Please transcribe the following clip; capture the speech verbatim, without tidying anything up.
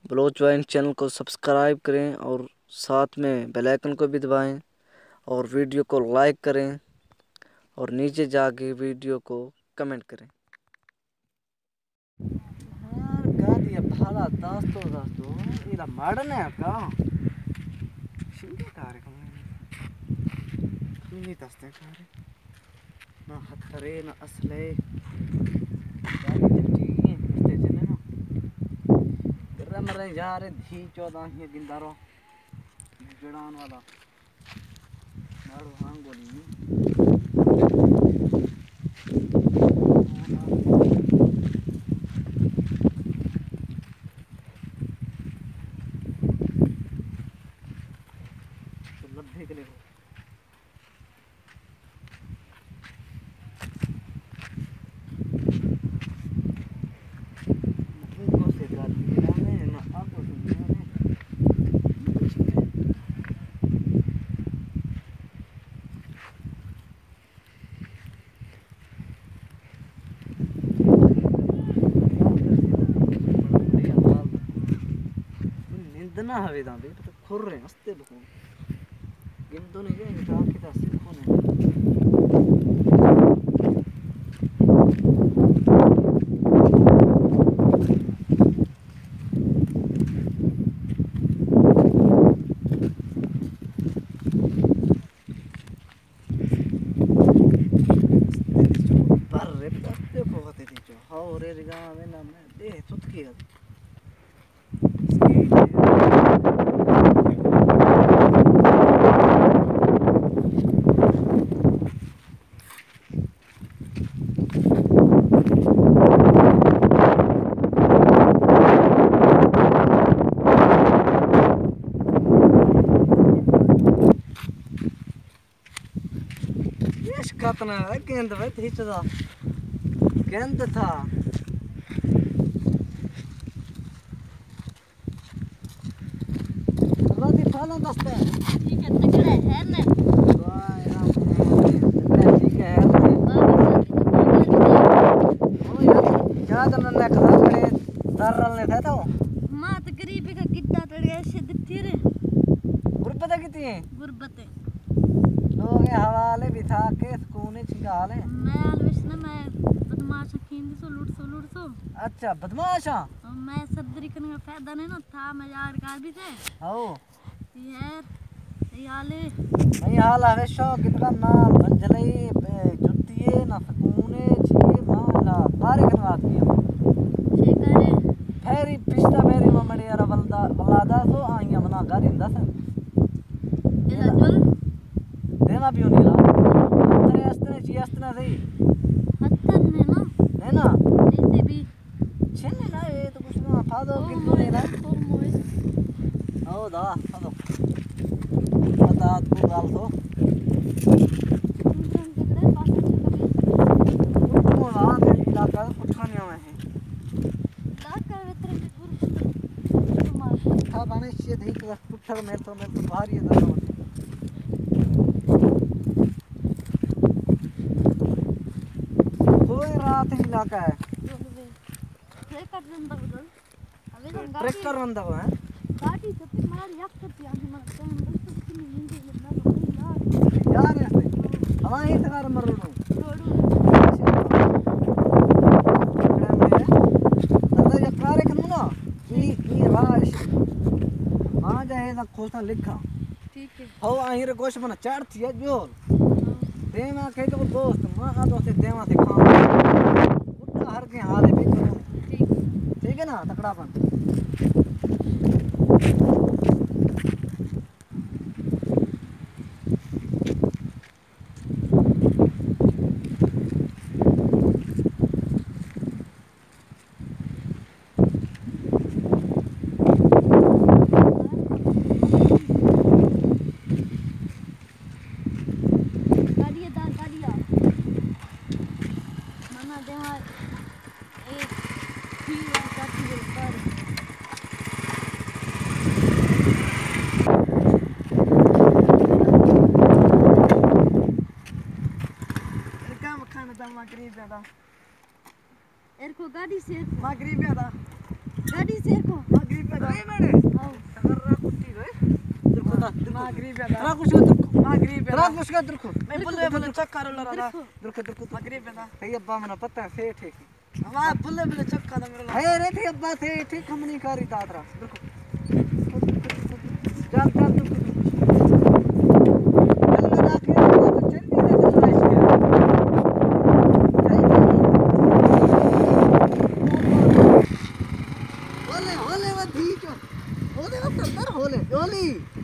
Bloch वाइन channel को subscribe करें और साथ में बेल आइकन को भी दबाएं और वीडियो को लाइक करें और नीचे जाके वीडियो को कमेंट करें। यार गाड़ी भाड़ा दोस्तों दोस्तों इला मारने का शिंदे कार्यक्रम नहीं दस्ते करे ना हथरे ना असले गाड़ी जटी इसते चले ना गरा मरे जा रे धी चौदह ही गिंदारो जड़ान वाला नाड़ो हां गोली लब्धे के लिए को से गाड़ी ना में ना आगो सुनिया ने निंदना हवे दा बे तो खुर रहे हंसते बको गिनतो नहीं गए निकाल के दस कौन है पर रे पत्ते बहुत ही जो हां रे रिगा में ना मैं दे सुत की कतना गेंद वे हिचदा गेंद था राती फाला दस्ते ठीक है तगड़ा है ना वाह यार ठीक है ओ यार याद न ने कदा खड़े दरल ने थे तो मां तो गरीबी का कितना तड़िया से दिथी रे गुरबत कितनी है गुरबत लोग हवाले बिठा के सुकून छिगाले मैं अलविश ना मैं बदमाश खींद सो लूट सो लूट सो अच्छा बदमाश हां मैं सदरी करने का फायदा नहीं ना था मैं यार कार भी थे ओ यार याले नहीं हाल है शो कितना ना बंजले जुतिए ना सुकूने छिए माला बारे करवा दिया छे करे फेरी पिछता फेरी ममड़ी यार बलदा बलादा सो आईया बना गाड़ी दस एला जोल देना भी होनी ना तेरे अस्ते ची अस्ते सही हत्तन ने ना है ना नीचे भी छेने ना ये तो कुछ ना फादो किंतु नहीं ना तो मोए ओ दा फादो पता तू गाल तो तुम तगड़े पास से कभी तू वहां पे इलाका पुछाने में है लाकर वेतर की गुरबत तुम्हारा था बाने से दही तो पुछर में तो मैं तो भारी है कोई रात ही इलाका है ट्रैक्टर रंदा बदल अबे तो गाड़ी ट्रैक्टर रंदा है गाड़ी सबसे मार याक करती आगे मार टाइम दोस्तों की नींद लगना यार यार ऐसे हवा ही तगार मर रो छोड़ो दादा ये कार है ना ई ई राश आ जाए ना खोसा लिखा ठीक है हो आई रे गोश बना चढ़ती है जो देवा के तो दोस्त मां आ दोस्त देवा से काम उठा हर के हाल है भी ठीक ठीक है ना तकड़ापन गाड़ी दार गाड़ी आ मना दे हां एक ठीक है काटी बोल कर काम खाना दा मगरी ज्यादा एर को गाड़ी से मगरी ज्यादा गाड़ी से को मगरी ज्यादा रे मेरे आओ अगर रा कुट्टी रे दुर्को दा मां गरीब है रा कुछ दुर्को मां गरीब है रा कुछ का दुर्को मैं बुल्ले बुल्ले चक्का रो लड़ा था दुर्को दुर्को मां गरीब है ना हे अब्बा मना पता है सेठ है मां बुल्ले बुल्ले चक्का था मेरा हे रे थे अब्बा सेठ है हम नहीं करी दादरा दुर्को चल चल दुर्को चल ना के चल नहीं दे चल इसके होले होले वो धी जो होले वो अंदर होले होली